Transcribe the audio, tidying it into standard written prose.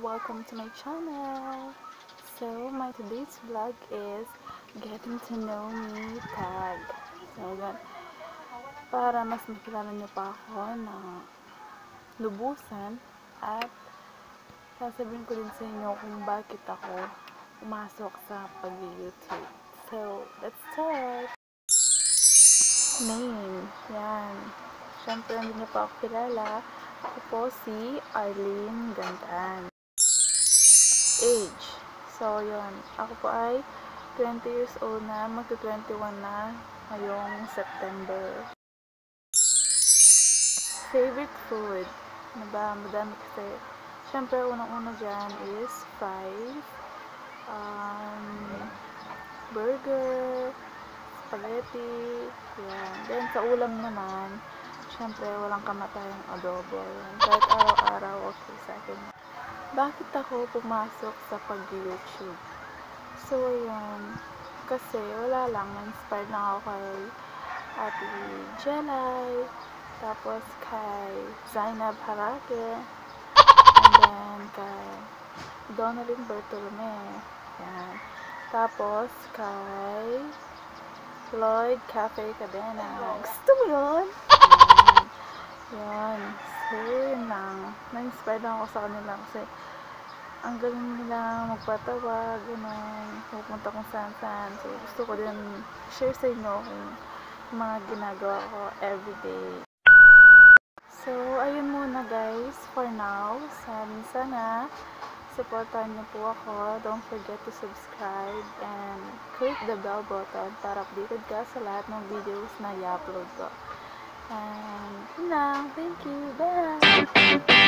welcome to my channel. So, my today's vlog is getting to know me tag. So, yan. Para mas makilala niyo pa ako ng lubusan at sasabihin ko din sa inyo kung bakit ako pumasok sa pag-YouTube. So, let's start! Name. Yan. Siyempre, hindi niyo pa ako kilala. Ako po si Arlene Gandan. Age. So, yun. Ako po ay 20 years old na. Magto-21 na ngayong September. Favorite food. Madami kasi. Siyempre, unang-una dyan is fries, burger, spaghetti, yan. Then, sa ulam naman, siyempre, walang kamatayang adobo. Yan. Kahit araw-araw, okay sa akin. Bakit ako pumasok sa pag-YouTube? So, yan. Kasi, wala lang. Inspired lang ako kay Ate Jelay, tapos kay Zainab Harake, and then kay Donalyn Bertolome. Yan. Tapos, kay Lloyd Cafe Cadena. Gusto mo yun? Yan. So, yun lang. Na-inspired ako sa kanila kasi ang galing nila magpatawa, gano'n. Pupunta kung saan-saan. So, gusto ko din share sa inyo kung mga ginagawa ko everyday. So, ayun muna guys for now. Sana supportan niyo po ako. Don't forget to subscribe and click the bell button para updated ka sa lahat ng videos na i-upload ko. And yun lang. Thank you. Bye!